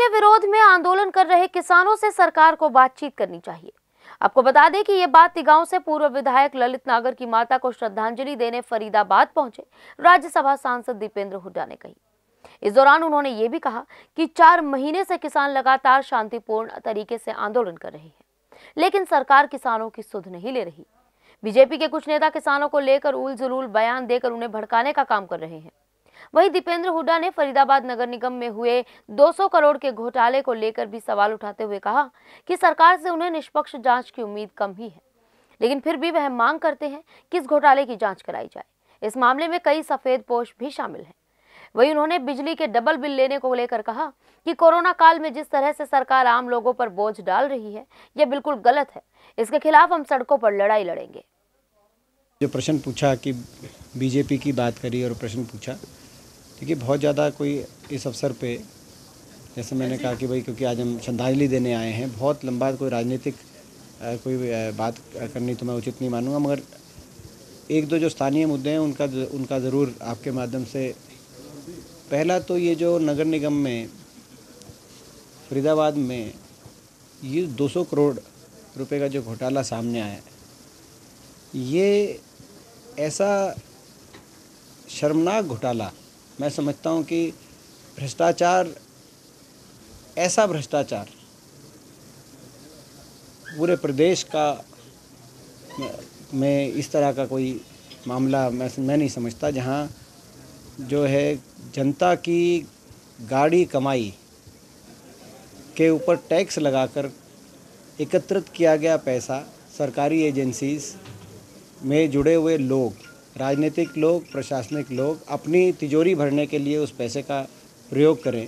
के विरोध में आंदोलन कर रहे किसानों से सरकार को बातचीत करनी चाहिए। आपको बता दें कि ये बात तिगांव से पूर्व विधायक ललित नागर की माता को श्रद्धांजलि देने फरीदाबाद पहुंचे राज्यसभा सांसद दीपेंद्र हुड्डा ने कही। इस दौरान उन्होंने ये भी कहा कि 4 महीने से किसान लगातार शांतिपूर्ण तरीके से आंदोलन कर रहे हैं, लेकिन सरकार किसानों की सुध नहीं ले रही। बीजेपी के कुछ नेता किसानों को लेकर उल जुलूल बयान देकर उन्हें भड़काने का काम कर रहे हैं। वहीं दीपेंद्र हुड्डा ने फरीदाबाद नगर निगम में हुए 200 करोड़ के घोटाले को लेकर भी सवाल उठाते हुए कहा कि सरकार से उन्हें निष्पक्ष जांच की उम्मीद कम ही है, लेकिन फिर भी वह मांग करते हैं कि इस घोटाले की जांच कराई जाए। इस मामले में कई सफेदपोश भी शामिल हैं। वहीं उन्होंने बिजली के डबल बिल लेने को लेकर कहा कि कोरोना काल में जिस तरह से सरकार आम लोगों पर बोझ डाल रही है, यह बिल्कुल गलत है। इसके खिलाफ हम सड़कों पर लड़ाई लड़ेंगे। जो प्रश्न पूछा कि बीजेपी की बात करी और प्रश्न पूछा, देखिए बहुत ज़्यादा कोई इस अवसर पे, जैसे मैंने कहा कि भाई क्योंकि आज हम श्रद्धांजलि देने आए हैं, बहुत लंबा कोई राजनीतिक कोई बात करनी तो मैं उचित नहीं मानूंगा, मगर एक दो जो स्थानीय मुद्दे हैं उनका ज़रूर आपके माध्यम से। पहला तो ये जो नगर निगम में फरीदाबाद में ये 200 करोड़ रुपए का जो घोटाला सामने आया है, ये ऐसा शर्मनाक घोटाला मैं समझता हूँ कि भ्रष्टाचार, ऐसा भ्रष्टाचार पूरे प्रदेश का में इस तरह का कोई मामला मैं नहीं समझता, जहाँ जो है जनता की गाड़ी कमाई के ऊपर टैक्स लगाकर एकत्रित किया गया पैसा सरकारी एजेंसीज में जुड़े हुए लोग, राजनीतिक लोग, प्रशासनिक लोग अपनी तिजोरी भरने के लिए उस पैसे का प्रयोग करें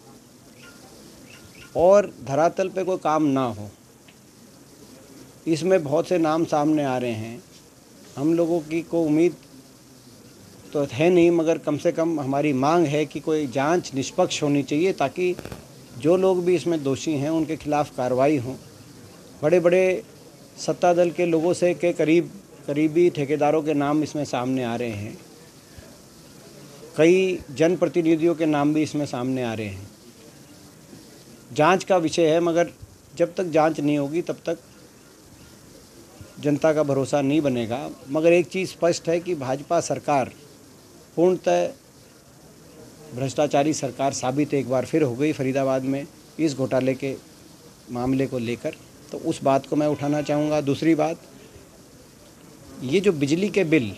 और धरातल पे कोई काम ना हो। इसमें बहुत से नाम सामने आ रहे हैं। हम लोगों की को उम्मीद तो है नहीं, मगर कम से कम हमारी मांग है कि कोई जांच निष्पक्ष होनी चाहिए, ताकि जो लोग भी इसमें दोषी हैं उनके खिलाफ कार्रवाई हो। बड़े बड़े सत्ता दल के लोगों से के करीबी ठेकेदारों के नाम इसमें सामने आ रहे हैं, कई जनप्रतिनिधियों के नाम भी इसमें सामने आ रहे हैं। जांच का विषय है, मगर जब तक जांच नहीं होगी तब तक जनता का भरोसा नहीं बनेगा। मगर एक चीज़ स्पष्ट है कि भाजपा सरकार पूर्णतः भ्रष्टाचारी सरकार साबित एक बार फिर हो गई फरीदाबाद में इस घोटाले के मामले को लेकर, तो उस बात को मैं उठाना चाहूँगा। दूसरी बात, ये जो बिजली के बिल,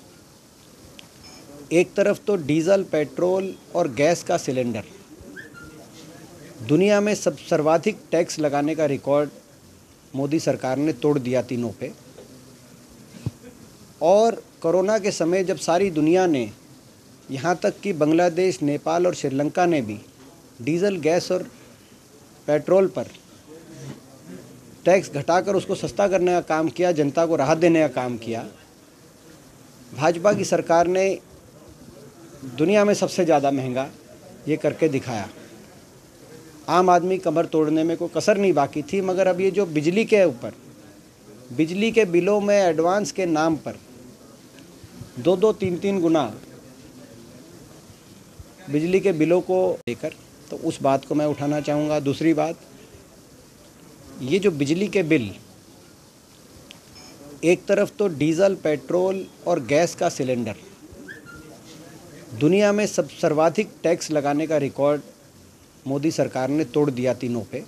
एक तरफ तो डीजल, पेट्रोल और गैस का सिलेंडर, दुनिया में सर्वाधिक टैक्स लगाने का रिकॉर्ड मोदी सरकार ने तोड़ दिया तीनों पे। और कोरोना के समय जब सारी दुनिया ने, यहाँ तक कि बांग्लादेश, नेपाल और श्रीलंका ने भी डीजल, गैस और पेट्रोल पर टैक्स घटाकर उसको सस्ता करने का काम किया, जनता को राहत देने का काम किया, भाजपा की सरकार ने दुनिया में सबसे ज़्यादा महंगा ये करके दिखाया। आम आदमी कमर तोड़ने में कोई कसर नहीं बाकी थी। मगर अब ये जो बिजली के ऊपर, बिजली के बिलों में एडवांस के नाम पर 2-2, 3-3 गुना बिजली के बिलों को लेकर, तो उस बात को मैं उठाना चाहूँगा। दूसरी बात, ये जो बिजली के बिल, एक तरफ तो डीजल, पेट्रोल और गैस का सिलेंडर, दुनिया में सर्वाधिक टैक्स लगाने का रिकॉर्ड मोदी सरकार ने तोड़ दिया तीनों पे।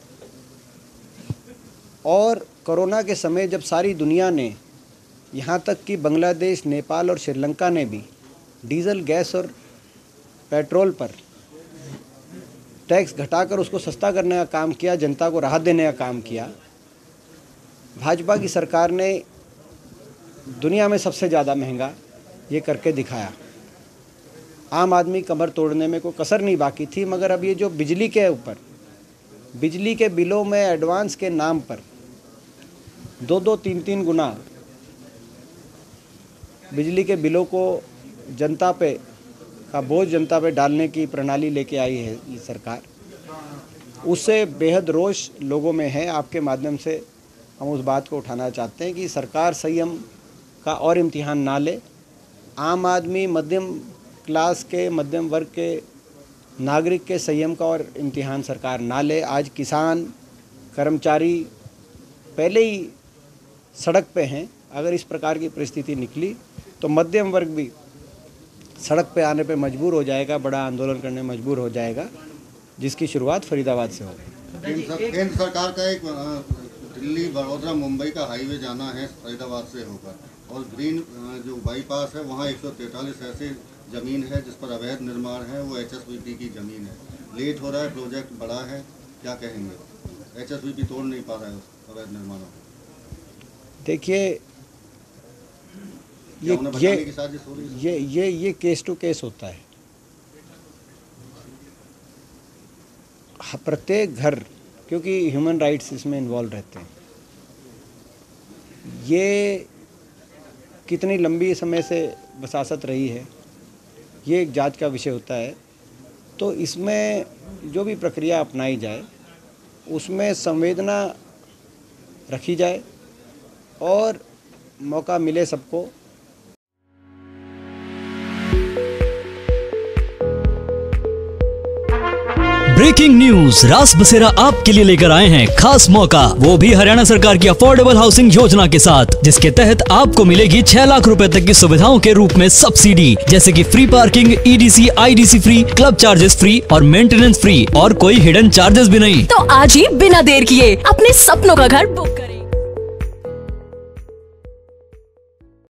और कोरोना के समय जब सारी दुनिया ने, यहाँ तक कि बांग्लादेश, नेपाल और श्रीलंका ने भी डीजल, गैस और पेट्रोल पर टैक्स घटाकर उसको सस्ता करने का काम किया, जनता को राहत देने का काम किया, भाजपा की सरकार ने दुनिया में सबसे ज़्यादा महंगा ये करके दिखाया। आम आदमी कमर तोड़ने में कोई कसर नहीं बाकी थी। मगर अब ये जो बिजली के ऊपर, बिजली के बिलों में एडवांस के नाम पर 2-2, 3-3 गुना बिजली के बिलों को जनता पे का बोझ जनता पे डालने की प्रणाली लेके आई है ये सरकार, उससे बेहद रोष लोगों में है। आपके माध्यम से हम उस बात को उठाना चाहते हैं कि सरकार संयम का और इम्तिहान ना ले। आम आदमी, मध्यम क्लास के, मध्यम वर्ग के नागरिक के संयम का और इम्तिहान सरकार ना ले। आज किसान, कर्मचारी पहले ही सड़क पे हैं। अगर इस प्रकार की परिस्थिति निकली तो मध्यम वर्ग भी सड़क पे आने पे मजबूर हो जाएगा, बड़ा आंदोलन करने मजबूर हो जाएगा, जिसकी शुरुआत फरीदाबाद से होगी। केंद्र सरकार का एक दिल्ली, बड़ौदा, मुंबई का हाईवे जाना है फरीदाबाद से होकर, और ग्रीन जो बाईपास है वहाँ 143 ऐसे ज़मीन है जिस पर अवैध निर्माण है, वो HSVP की ज़मीन है। लेट हो रहा है, प्रोजेक्ट बड़ा है, क्या कहेंगे? HSVP तोड़ नहीं पा रहा है अवैध निर्माणों को। देखिए, ये केस टू केस होता है। प्रत्येक घर, क्योंकि ह्यूमन राइट्स इसमें इन्वॉल्व रहते हैं, ये कितनी लंबी समय से वसासत रही है, ये एक जांच का विषय होता है। तो इसमें जो भी प्रक्रिया अपनाई जाए उसमें संवेदना रखी जाए और मौका मिले सबको। ब्रेकिंग न्यूज, रास बसेरा आपके लिए लेकर आए हैं खास मौका, वो भी हरियाणा सरकार की अफोर्डेबल हाउसिंग योजना के साथ, जिसके तहत आपको मिलेगी 6 लाख रुपए तक की सुविधाओं के रूप में सब्सिडी, जैसे कि free parking, EDC, IDC free, club charges free और मेंटेनेंस फ्री, और कोई हिडन चार्जेस भी नहीं। तो आज ही बिना देर किए अपने सपनों का घर बुक करें।